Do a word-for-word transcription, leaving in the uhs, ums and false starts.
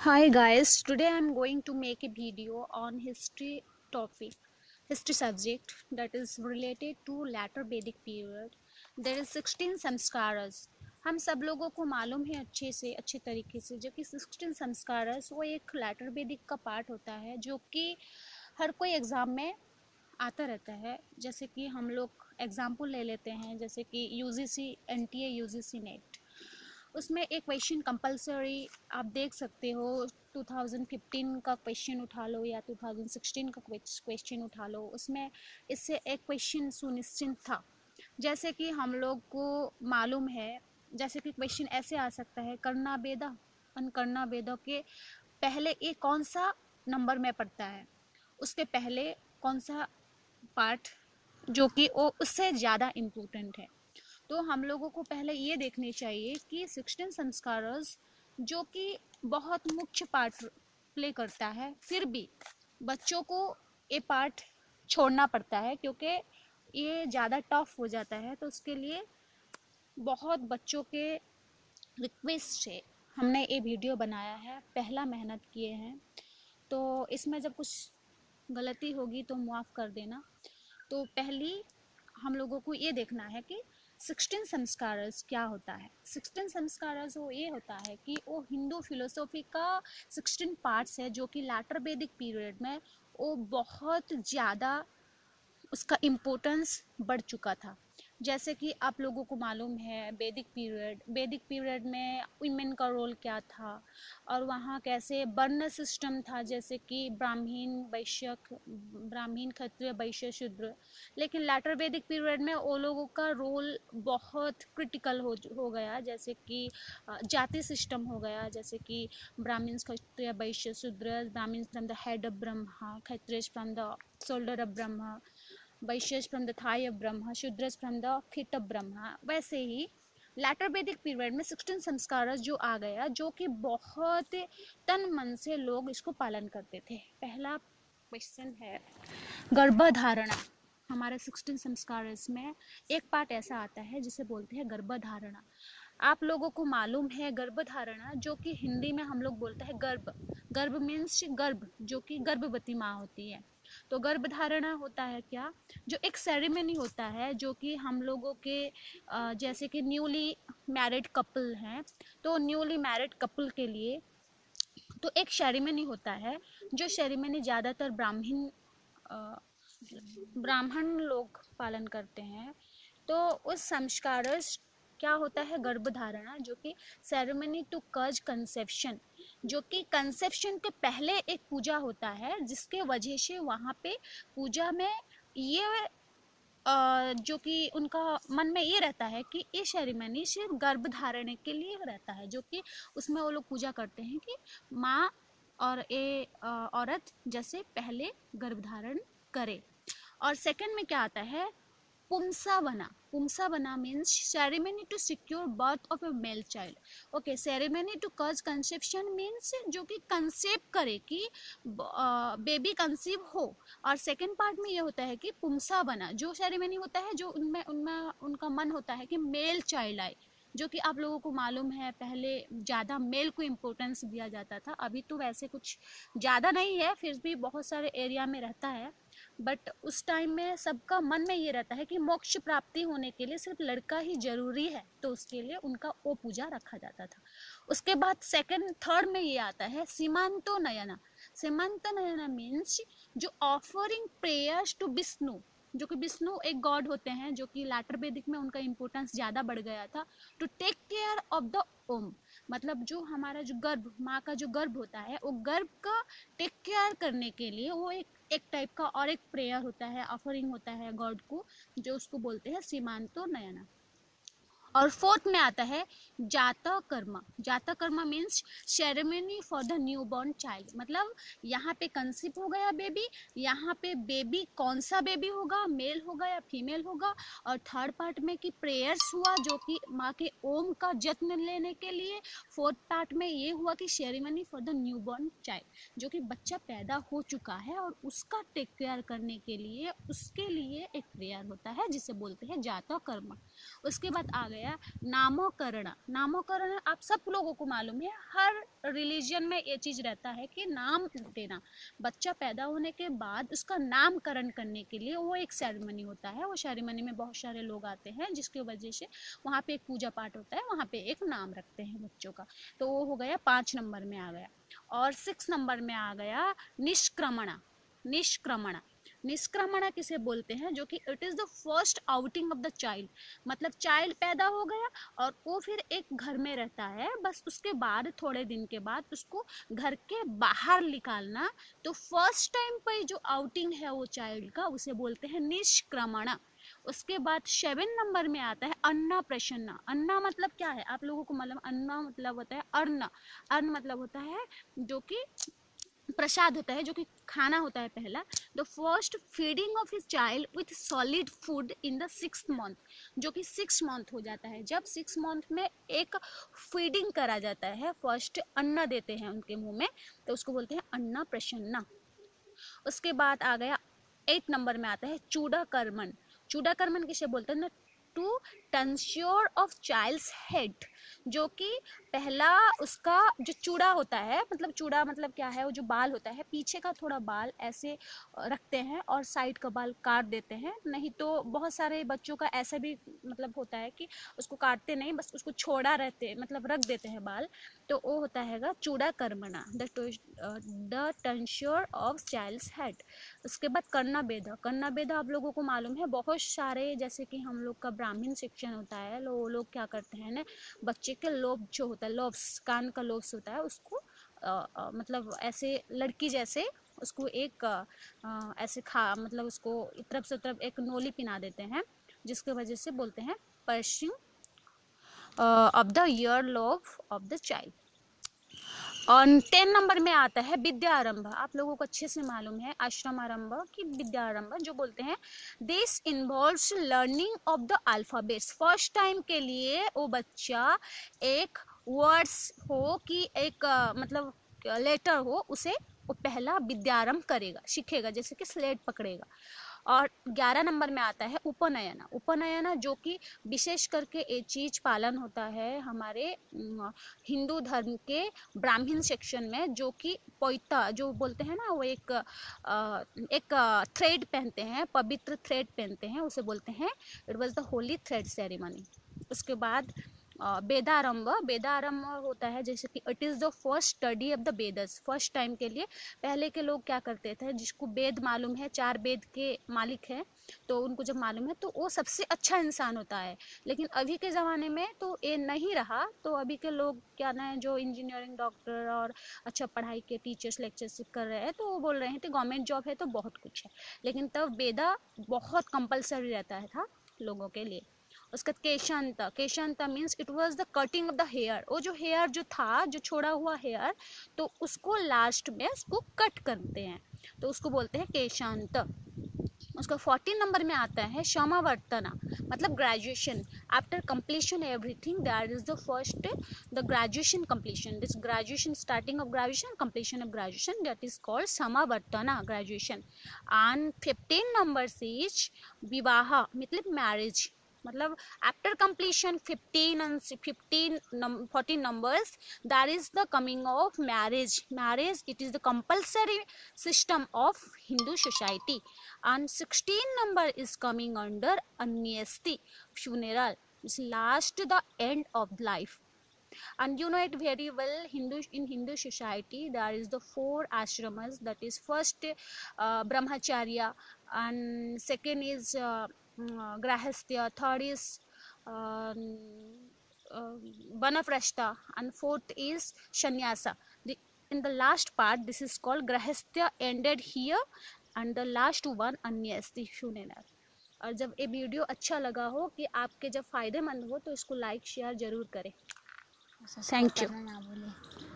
Hi guys, today I am going to make a video on history topic, history subject that is related to latter Vedic period. There is sixteen संस्कारस. हम सब लोगों को मालूम है अच्छे से अच्छे तरीके से जो कि सिक्सटीन संस्कारस वो एक लैटर वेदिक का पार्ट होता है जो कि हर कोई एग्ज़ाम में आता रहता है. जैसे कि हम लोग एग्जाम्पल ले लेते हैं, जैसे कि यूजीसी एनटीए यूजीसी नेट, उसमें एक क्वेश्चन कंपलसरी आप देख सकते हो. टू थाउजेंड फिफ्टीन का क्वेश्चन उठा लो या टू थाउजेंड सिक्सटीन का क्वेश्चन उठा लो, उसमें इससे एक क्वेश्चन सुनिश्चित था. जैसे कि हम लोग को मालूम है, जैसे कि क्वेश्चन ऐसे आ सकता है, करना वेदा अनकरना वेदा के पहले ये कौन सा नंबर में पड़ता है, उसके पहले कौन सा पार्ट जो कि वो उससे ज़्यादा इम्पोर्टेंट है. तो हम लोगों को पहले ये देखनी चाहिए कि सिक्सटीन संस्कारस जो कि बहुत मुख्य पार्ट प्ले करता है, फिर भी बच्चों को ये पार्ट छोड़ना पड़ता है क्योंकि ये ज़्यादा टफ हो जाता है. तो उसके लिए बहुत बच्चों के रिक्वेस्ट से हमने ये वीडियो बनाया है. पहला मेहनत किए हैं, तो इसमें जब कुछ गलती होगी तो माफ़ कर देना. तो पहली हम लोगों को ये देखना है कि सिक्सटीन संस्कारस क्या होता है. सिक्सटीन संस्कारस वो ये होता है कि वो हिंदू फिलोसॉफी का सिक्सटीन पार्ट्स है जो कि लैटर वैदिक पीरियड में वो बहुत ज़्यादा उसका इम्पोर्टेंस बढ़ चुका था. जैसे कि आप लोगों को मालूम है वैदिक पीरियड वैदिक पीरियड में वुमेन का रोल क्या था और वहाँ कैसे वर्ण सिस्टम था, जैसे कि ब्राह्मण वैश्य ब्राह्मण क्षत्रिय वैश्य शूद्र. लेकिन लैटर वैदिक पीरियड में वो लोगों का रोल बहुत क्रिटिकल हो हो गया, जैसे कि जाति सिस्टम हो गया. जैसे कि ब्राह्मण क्षत्रिय Vaishya Shudra, Brahmin from the head of Brahma, Kshatriya from the shoulder of Brahma, Vaishyas from the thigh of Brahma, Shudras from the feet of Brahma. वैसे ही लैटर वैदिक पीरियड में सिक्सटीन संस्कारस जो आ गया, जो कि बहुत तन मन से लोग इसको पालन करते थे. पहला क्वेश्चन है गर्भधारणा. हमारे सिक्सटीन संस्कारस में एक पार्ट ऐसा आता है जिसे बोलते हैं गर्भधारणा. आप लोगों को मालूम है गर्भधारणा जो कि हिंदी में हम लोग बोलते हैं गर्भ. गर्भ मीन्स गर्भ, जो कि गर्भवती माँ होती है. तो गर्भधारणा होता है क्या, जो एक सेरेमनी होता है जो कि हम लोगों के जैसे कि न्यूली मैरिड कपल हैं, तो न्यूली मैरिड कपल के लिए तो एक सेरेमनी होता है जो सेरेमनी ज़्यादातर ब्राह्मण ब्राह्मण लोग पालन करते हैं. तो उस संस्कारस क्या होता है गर्भधारणा, जो कि सेरेमनी टू कज कंसेप्शन, जो कि कंसेप्शन के पहले एक पूजा होता है जिसके वजह से वहाँ पे पूजा में ये जो कि उनका मन में ये रहता है कि ये सेरेमनी सिर्फ गर्भ धारणे के लिए रहता है, जो कि उसमें वो लोग पूजा करते हैं कि माँ और ये औरत जैसे पहले गर्भधारण करे. और सेकंड में क्या आता है Pumsavana. Pumsavana means ceremony to secure birth of a male child. Okay, ceremony to cause conception means जो कि कंसेप्ट करे कि बेबी कंसीव हो. और सेकंड पार्ट में ये होता है कि पुंसावना जो सेरेमनी होता है जो उनमें उनमें उनका मन होता है कि मेल चाइल्ड आए, जो कि आप लोगों को मालूम है पहले ज़्यादा मेल को इम्पोर्टेंस दिया जाता था. अभी तो वैसे कुछ ज़्यादा नहीं है, फिर भी बहुत सारे एरिया में रहता है. बट उस टाइम में सबका मन में ये रहता है कि मोक्ष प्राप्ति होने के लिए सिर्फ लड़का ही जरूरी है, तो उसके लिए उनका वो पूजा रखा जाता था. उसके बाद सेकंड थर्ड में ये आता है Simantonnayana. Simantonnayana means जो ऑफरिंग प्रेयर्स टू विष्णु, जो कि विष्णु एक गॉड होते हैं जो कि लैटर वैदिक में उनका इम्पोर्टेंस ज़्यादा बढ़ गया था. To take care of the womb, मतलब जो हमारा जो गर्भ माँ का जो गर्भ होता है वो गर्भ का टेक केयर करने के लिए वो एक एक टाइप का और एक प्रेयर होता है, ऑफरिंग होता है गॉड को, जो उसको बोलते हैं सीमांतो नयना. और फोर्थ में आता है जाता कर्म. Jatakarma means ceremony for the newborn child, मतलब यहाँ पे कंसीव हो गया बेबी, यहाँ पे बेबी कौन सा बेबी होगा, मेल होगा या फीमेल होगा. और थर्ड पार्ट में कि प्रेयर्स हुआ जो कि माँ के ओम का जत्न लेने के लिए. फोर्थ पार्ट में ये हुआ कि ceremony for the newborn child, जो कि बच्चा पैदा हो चुका है और उसका टेक केयर करने के लिए उसके लिए एक प्रेयर होता है जिसे बोलते हैं जाता कर्म. उसके बाद आ गया गया नामकरण। नामकरण आप सब लोगों को मालूम है, हर रिलीजन में ये चीज़ रहता है कि नाम देना। बच्चा पैदा होने के बाद उसका नामकरण करने के लिए वो एक सेरेमनी होता है। वो सेरेमनी में बहुत सारे लोग आते हैं, जिसकी वजह से वहाँ पे एक पूजा पाठ होता है, वहाँ पे एक नाम रखते हैं बच्चों का। तो वो हो गया पाँच नंबर में आ गया। और सिक्स नंबर में आ गया निष्क्रमण। निष्क्रमण निष्क्रमण किसे बोलते हैं, जो कि it is the first outing of the child. मतलब चाइल्ड पैदा हो गया और वो फिर एक घर में रहता है, बस उसके बाद थोड़े दिन के बाद उसको घर के बाहर निकालना। तो फर्स्ट टाइम पर जो आउटिंग है वो चाइल्ड का, उसे बोलते हैं निष्क्रमण। उसके बाद सेवन नंबर में आता है अन्ना प्रसन्न। अन्ना मतलब क्या है आप लोगों को मालूम? अन्ना मतलब होता है अन्न। अन्न मतलब होता है जो कि प्रसाद होता है, जो कि खाना होता है पहला। The first feeding of his child with solid food in the six month, जो कि सिक्स मंथ हो जाता है। जब सिक्स मंथ में एक फीडिंग करा जाता है, फर्स्ट अन्न देते हैं उनके मुंह में, तो उसको बोलते हैं अन्ना प्रसन्ना। उसके बाद आ गया एट नंबर में आता है चूड़ाकर्मण। चूड़ाकर्मण किसे बोलते हैं ना, to tonsure of child's head, जो कि पहला उसका जो चूड़ा होता है, मतलब चूड़ा मतलब क्या है, वो जो बाल होता है पीछे का थोड़ा बाल ऐसे रखते हैं और साइड का बाल काट देते हैं। नहीं तो बहुत सारे बच्चों का ऐसा भी मतलब होता है कि उसको काटते नहीं, बस उसको छोड़ा रहते मतलब रख देते हैं बाल। तो वो होता है Chuda karmana, the tonsure of child's head. उसके बाद कर्णा बेदा। कर्णा बेदा आप लोगों को मालूम है, बहुत सारे जैसे कि हम लोग का ब्राह्मण सेक्शन होता है, लो लोग क्या करते हैं ना, बच्चे के लोब जो होता है, लोब्स कान का लोब्स होता है, उसको आ, आ, मतलब ऐसे लड़की जैसे उसको एक आ, आ, ऐसे खा मतलब उसको तरफ से तरफ एक नोली पिना देते हैं, जिसके वजह से बोलते हैं piercing of the ear lobe of the child. और टेन नंबर में आता है विद्यारंभ। आप लोगों को अच्छे से मालूम है आश्रम आरंभ की विद्यारंभ जो बोलते हैं। This involves learning of the alphabets. First time के लिए वो बच्चा एक वर्ड्स हो कि एक uh, मतलब लेटर हो, उसे वो पहला विद्यारंभ करेगा, सीखेगा, जैसे कि स्लेट पकड़ेगा। और ग्यारह नंबर में आता है उपनयना। उपनयना जो कि विशेष करके ये चीज पालन होता है हमारे हिंदू धर्म के ब्राह्मण सेक्शन में, जो कि पोइता जो बोलते हैं ना, वो एक आ, एक थ्रेड पहनते हैं, पवित्र थ्रेड पहनते हैं, उसे बोलते हैं it was the holy thread ceremony. उसके बाद वेदारंभ। वेदारंभ होता है जैसे कि it is the first study of the Vedas. First time के लिए पहले के लोग क्या करते थे, जिसको वेद मालूम है, चार वेद के मालिक हैं, तो उनको जब मालूम है तो वो सबसे अच्छा इंसान होता है। लेकिन अभी के ज़माने में तो ये नहीं रहा, तो अभी के लोग क्या ना है, जो इंजीनियरिंग, डॉक्टर और अच्छा पढ़ाई के टीचर्स लेक्चरशिप कर रहे हैं, तो वो बोल रहे हैं कि गवर्नमेंट जॉब है तो बहुत कुछ है। लेकिन तब वेदा बहुत कंपलसरी रहता है था लोगों के लिए। उसका Keshanta. Keshanta means it was the cutting of the hair. वो जो हेयर जो था, जो छोड़ा हुआ हेयर, तो उसको लास्ट में उसको कट करते हैं, तो उसको बोलते हैं केशांत। उसका फोर्टीन नंबर में आता है समावर्तना, मतलब graduation. After completion everything that is the first the graduation completion. This graduation, starting of graduation, completion of graduation, that is called Samavartana, graduation. And fifteen number is vivah, मतलब मैरिज। मतलब after completion fifteen and fifteen fourteen numbers, that is the coming of marriage. Marriage, it is the compulsory system of Hindu society. And sixteen number is coming under anyasti, funeral. It's last the end of life. And you know it very well, Hindu in Hindu society there is the four ashramas, that is first uh, brahmacharya, and second is uh, uh, grahastya, third is uh, uh, vanaprastha, and fourth is sannyasa. The, in the last part this is called grahastya ended here, and the last one Antyeshti funeral. और जब ये video अच्छा लगा हो कि आपके जब फ़ायदेमंद हो तो इसको लाइक शेयर ज़रूर करें। Thank you.